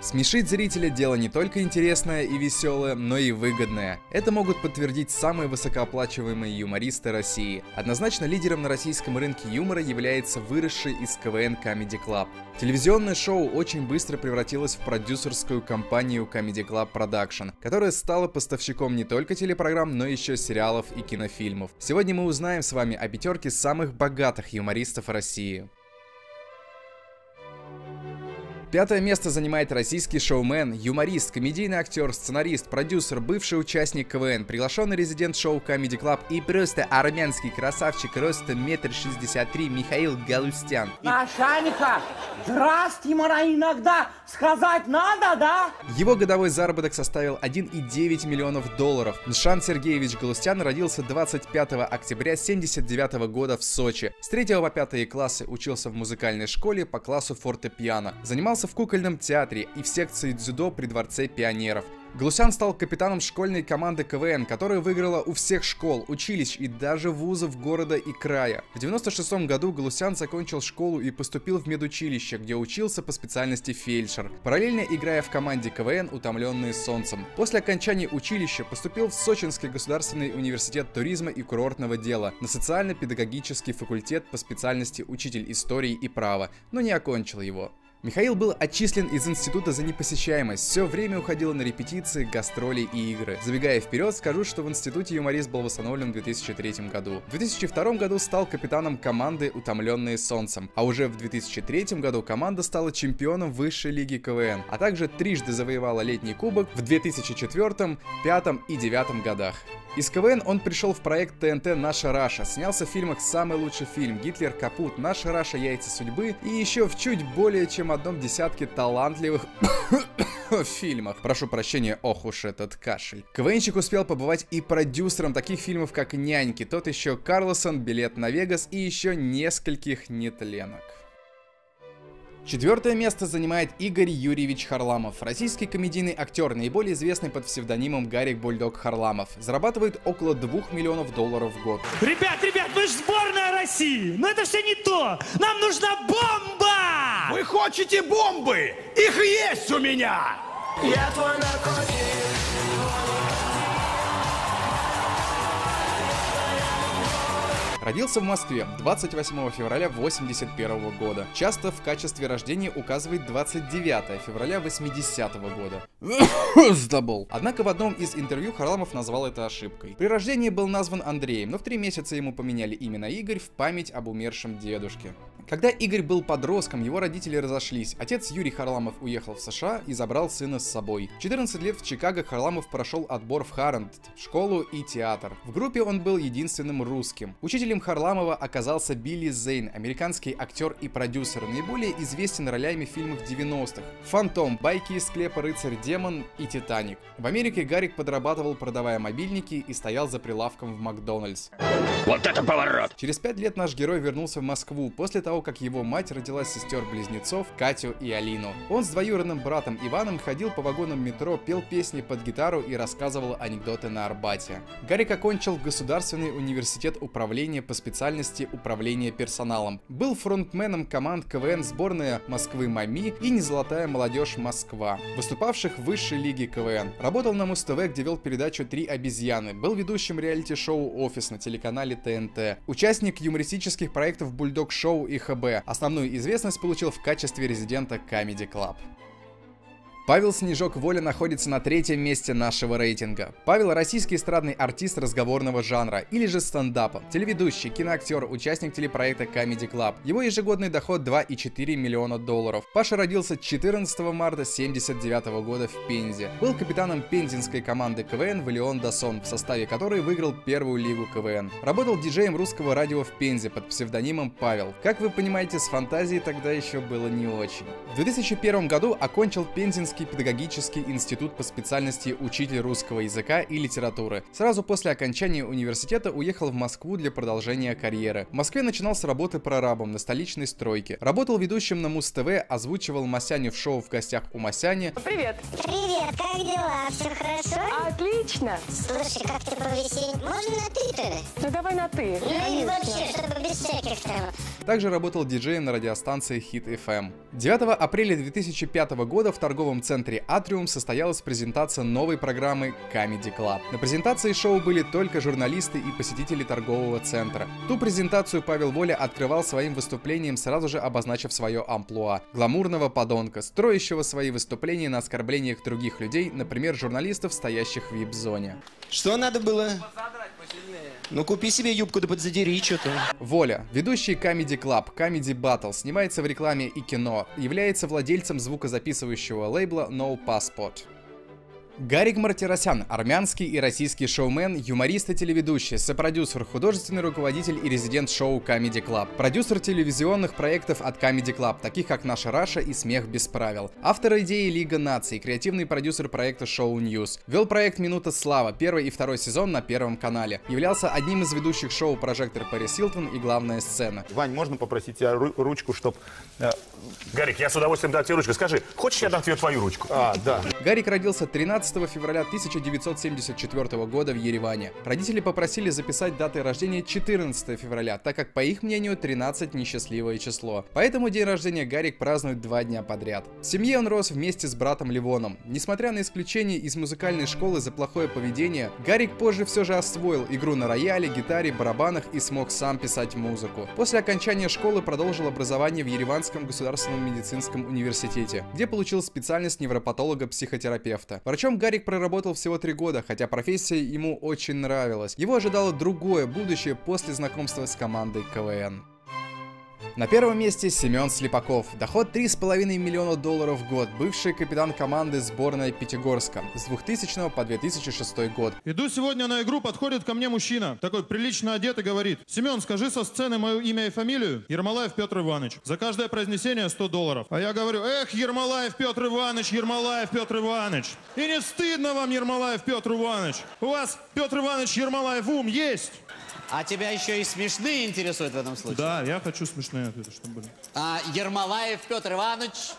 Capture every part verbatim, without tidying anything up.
Смешить зрителя — дело не только интересное и веселое, но и выгодное. Это могут подтвердить самые высокооплачиваемые юмористы России. Однозначно лидером на российском рынке юмора является выросший из КВН Comedy Club. Телевизионное шоу очень быстро превратилось в продюсерскую компанию Comedy Club Production, которая стала поставщиком не только телепрограмм, но еще сериалов и кинофильмов. Сегодня мы узнаем с вами о пятерке самых богатых юмористов России. Пятое место занимает российский шоумен, юморист, комедийный актер, сценарист, продюсер, бывший участник КВН, приглашенный резидент шоу Comedy Club и просто армянский красавчик ростом метр шестьдесят три Михаил Галустян. Начальника, здрасте, мара, иногда сказать надо, да? Его годовой заработок составил один и девять миллионов долларов. Ншан Сергеевич Галустян родился двадцать пятого октября семьдесят девятого года в Сочи. С третьего по пятый классы учился в музыкальной школе по классу фортепиано. Занимался в кукольном театре и в секции дзюдо при Дворце пионеров. Галустян стал капитаном школьной команды КВН, которая выиграла у всех школ, училищ и даже вузов города и края. В девяносто шестом году Галустян закончил школу и поступил в медучилище, где учился по специальности фельдшер, параллельно играя в команде КВН «Утомленные солнцем». После окончания училища поступил в Сочинский государственный университет туризма и курортного дела на социально-педагогический факультет по специальности учитель истории и права, но не окончил его. Михаил был отчислен из института за непосещаемость, все время уходило на репетиции, гастроли и игры. Забегая вперед, скажу, что в институте юморист был восстановлен в две тысячи третьем году. В две тысячи втором году стал капитаном команды «Утомленные солнцем», а уже в две тысячи третьем году команда стала чемпионом высшей лиги КВН, а также трижды завоевала летний кубок в две тысячи четвёртом, две тысячи пятом и две тысячи девятом годах. Из КВН он пришел в проект ТНТ «Наша Раша», снялся в фильмах «Самый лучший фильм», «Гитлер Капут», «Наша Раша. Яйца судьбы» и еще в чуть более чем одном десятке талантливых фильмах. Прошу прощения, ох уж этот кашель. КВНщик успел побывать и продюсером таких фильмов, как «Няньки», «Тот еще Карлсон», «Билет на Вегас» и еще нескольких нетленок. Четвертое место занимает Игорь Юрьевич Харламов. Российский комедийный актер, наиболее известный под псевдонимом Гарик Бульдог Харламов. Зарабатывает около двух миллионов долларов в год. Ребят, ребят, мы же сборная России! Но это все не то! Нам нужна бомба! Вы хотите бомбы? Их есть у меня! Я твой наркотик! Родился в Москве двадцать восьмого февраля восемьдесят первого года. Часто в качестве рождения указывает двадцать девятое февраля восьмидесятого года. Сдобол. Однако в одном из интервью Харламов назвал это ошибкой. При рождении был назван Андреем, но в три месяца ему поменяли имя на Игорь в память об умершем дедушке. Когда Игорь был подростком, его родители разошлись. Отец Юрий Харламов уехал в США и забрал сына с собой. В четырнадцать лет в Чикаго Харламов прошел отбор в Харранд, школу и театр. В группе он был единственным русским. Учителем Харламова оказался Билли Зейн, американский актер и продюсер, наиболее известен ролями в фильмах девяностых: «Фантом», «Байки из склепа», «Рыцарь-демон» и «Титаник». В Америке Гарик подрабатывал, продавая мобильники, и стоял за прилавком в Макдональдс. Вот это поворот! Через пять лет наш герой вернулся в Москву после того, как его мать родила сестер-близнецов Катю и Алину. Он с двоюродным братом Иваном ходил по вагонам метро, пел песни под гитару и рассказывал анекдоты на Арбате. Гарик окончил Государственный университет управления по специальности управления персоналом. Был фронтменом команд КВН сборная Москвы «Мами» и «Незолотая молодежь Москва», выступавших в высшей лиге КВН. Работал на Муз-ТВ, где вел передачу «Три обезьяны». Был ведущим реалити-шоу «Офис» на телеканале ТНТ. Участник юмористических проектов «Бульдог Шоу» и ХБ. Основную известность получил в качестве резидента Comedy Club. Павел Снежок-Воля находится на третьем месте нашего рейтинга. Павел – российский эстрадный артист разговорного жанра, или же стендапа, телеведущий, киноактер, участник телепроекта Comedy Club. Его ежегодный доход два и четыре миллиона долларов. Паша родился четырнадцатого марта семьдесят девятого года в Пензе. Был капитаном пензенской команды КВН «Валион Дасон», в составе которой выиграл первую лигу КВН. Работал диджеем русского радио в Пензе под псевдонимом Павел. Как вы понимаете, с фантазией тогда еще было не очень. В две тысячи первом году окончил Пензенский педагогический институт по специальности учитель русского языка и литературы. Сразу после окончания университета уехал в Москву для продолжения карьеры. В Москве начинал с работы прорабом на столичной стройке. Работал ведущим на Муз-ТВ, озвучивал Масяню в шоу «В гостях у Масяни». Привет! Привет! Как дела? Все хорошо? Отлично! Слушай, как ты повеселить? Можно на ты тогда? Ну давай на ты. Ну и вообще, чтобы без всяких там Также работал диджеем на радиостанции Hit эф эм. девятого апреля две тысячи пятого года в торговом центре Atrium состоялась презентация новой программы Comedy Club. На презентации шоу были только журналисты и посетители торгового центра. Ту презентацию Павел Воля открывал своим выступлением, сразу же обозначив свое амплуа – гламурного подонка, строящего свои выступления на оскорблениях других людей, например, журналистов, стоящих в вип-зоне. Что надо было? Ну купи себе юбку да подзадери, что-то. Воля, ведущий Comedy Club, Comedy Battle, снимается в рекламе и кино, является владельцем звукозаписывающего лейбла No Passport. Гарик Мартиросян – армянский и российский шоумен, юморист и телеведущий, сопродюсер, художественный руководитель и резидент шоу Comedy Club, продюсер телевизионных проектов от Comedy Club, таких как «Наша Раша» и «Смех без правил», автор идеи «Лига наций», креативный продюсер проекта Show News, вел проект «Минута славы», первый и второй сезон на Первом канале, являлся одним из ведущих шоу «Прожектор Пэрис Хилтон» и «Главная сцена». Вань, можно попросить тебя ру ручку, чтоб... Гарик, я с удовольствием дам тебе ручку. Скажи, хочешь, я дам тебе твою ручку? А, да. Гарик родился тринадцатого февраля тысяча девятьсот семьдесят четвёртого года в Ереване. Родители попросили записать даты рождения четырнадцатого февраля, так как, по их мнению, тринадцать несчастливое число. Поэтому день рождения Гарик празднует два дня подряд. В семье он рос вместе с братом Левоном. Несмотря на исключение из музыкальной школы за плохое поведение, Гарик позже все же освоил игру на рояле, гитаре, барабанах и смог сам писать музыку. После окончания школы продолжил образование в Ереванском государственном медицинском университете, где получил специальность невропатолога-психотерапевта. Врачом Гарик проработал всего три года, хотя профессия ему очень нравилась. Его ожидало другое будущее после знакомства с командой КВН. На первом месте Семен Слепаков. Доход три с половиной миллиона долларов в год. Бывший капитан команды сборной Пятигорска с двухтысячного по две тысячи шестой год. Иду сегодня на игру, подходит ко мне мужчина, такой прилично одет и говорит: Семен, скажи со сцены мое имя и фамилию. Ермолаев Петр Иванович. За каждое произнесение сто долларов. А я говорю: эх, Ермолаев Петр Иванович, Ермолаев Петр Иванович. И не стыдно вам, Ермолаев Петр Иванович? У вас, Петр Иванович Ермолаев, ум есть? А тебя еще и смешные интересуют в этом случае? Да, я хочу смешные ответы, чтобы были. А Ермолаев Петр Иванович,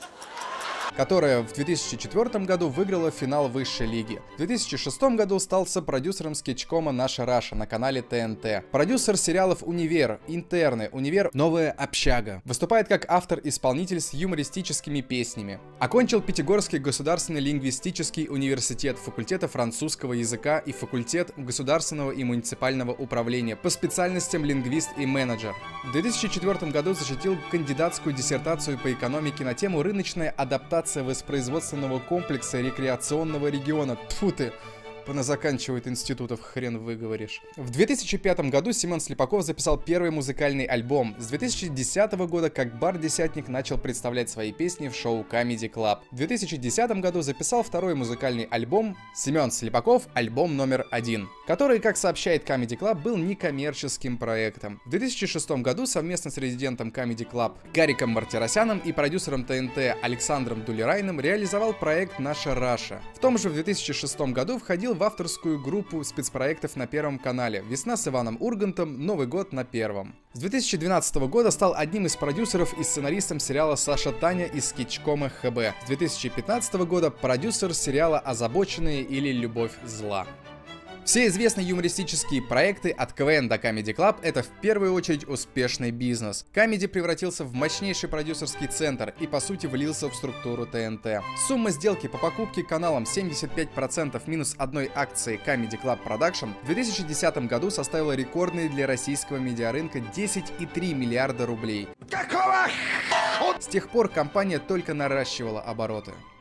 которая в две тысячи четвёртом году выиграла финал высшей лиги. В две тысячи шестом году стал сопродюсером скетчкома «Наша Раша» на канале ТНТ. Продюсер сериалов «Универ», «Интерны», «Универ. Новая общага». Выступает как автор-исполнитель с юмористическими песнями. Окончил Пятигорский государственный лингвистический университет, факультета французского языка и факультет государственного и муниципального управления по специальностям лингвист и менеджер. В две тысячи четвёртом году защитил кандидатскую диссертацию по экономике на тему «Рыночная адаптация воспроизводственного комплекса рекреационного региона». Тьфу ты! Поназаканчивают институтов, хрен выговоришь. В две тысячи пятом году Семен Слепаков записал первый музыкальный альбом. С две тысячи десятого года как бар-десятник начал представлять свои песни в шоу Comedy Club. В две тысячи десятом году записал второй музыкальный альбом Семен Слепаков, альбом номер один, который, как сообщает Comedy Club, был некоммерческим проектом. В две тысячи шестом году совместно с резидентом Comedy Club Гариком Мартиросяном и продюсером ТНТ Александром Дулерайным реализовал проект «Наша Раша». В том же в две тысячи шестом году входил в авторскую группу спецпроектов на Первом канале «Весна с Иваном Ургантом», «Новый год» на Первом. С две тысячи двенадцатого года стал одним из продюсеров и сценаристом сериала «Саша Таня» из скетчкома ХБ. С две тысячи пятнадцатого года продюсер сериала «Озабоченные» или «Любовь зла». Все известные юмористические проекты от КВН до Comedy Club — это в первую очередь успешный бизнес. Comedy превратился в мощнейший продюсерский центр и по сути влился в структуру ТНТ. Сумма сделки по покупке каналом семьдесят пять процентов минус одной акции Comedy Club Production в две тысячи десятом году составила рекордные для российского медиарынка десять и три миллиарда рублей. Какого? С тех пор компания только наращивала обороты.